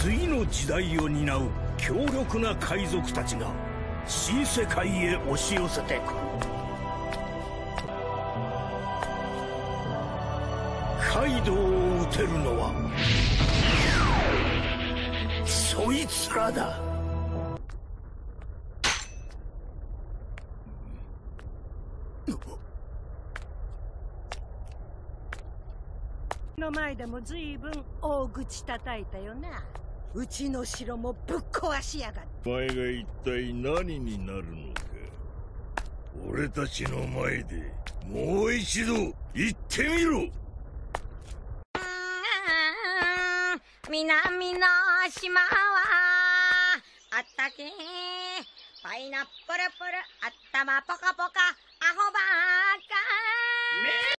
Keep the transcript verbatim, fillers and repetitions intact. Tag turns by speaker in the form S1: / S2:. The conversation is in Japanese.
S1: 次の時代を担う強力な海賊たちが新世界へ押し寄せてくる。カイドウを討てるのはそいつらだ。
S2: の前でもずいぶん大口叩いたよな。うちの城もぶっ壊しやがって。
S1: お前が一体何になるのか。俺たちの前でもう一度言ってみろ。
S3: 南の島はあったけパイナップルプル頭ポカポカアホばっか